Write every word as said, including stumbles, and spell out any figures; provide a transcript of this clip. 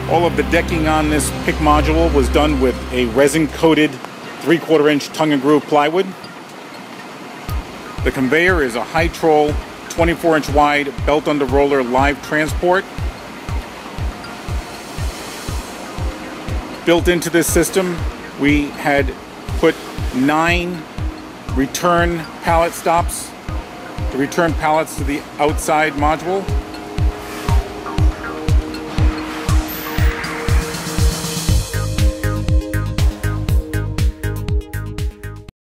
All of the decking on this pick module was done with a resin-coated three-quarter inch tongue and groove plywood. The conveyor is a high-troll, twenty-four inch wide, belt-under-roller live transport. Built into this system, we had put nine return pallet stops to return pallets to the outside module.